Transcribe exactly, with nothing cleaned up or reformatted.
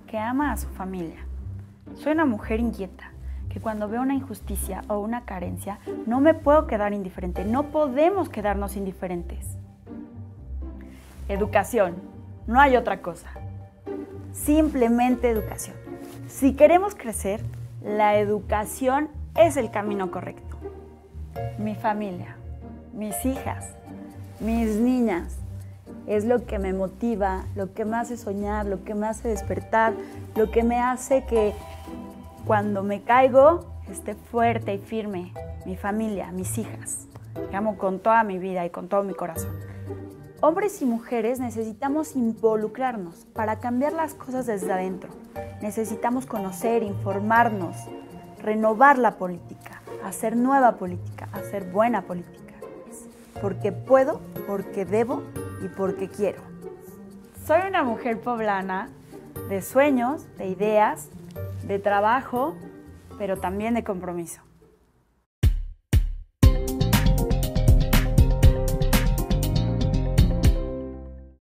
que ama a su familia. Soy una mujer inquieta, que cuando veo una injusticia o una carencia, no me puedo quedar indiferente. No podemos quedarnos indiferentes. Educación. No hay otra cosa. Simplemente educación. Si queremos crecer, la educación es el camino correcto. Mi familia, mis hijas, mis niñas, es lo que me motiva, lo que me hace soñar, lo que me hace despertar, lo que me hace que cuando me caigo esté fuerte y firme. Mi familia, mis hijas, que amo con toda mi vida y con todo mi corazón. Hombres y mujeres necesitamos involucrarnos para cambiar las cosas desde adentro. Necesitamos conocer, informarnos, renovar la política, hacer nueva política, hacer buena política. Porque puedo, porque debo y porque quiero. Soy una mujer poblana de sueños, de ideas, de trabajo, pero también de compromiso.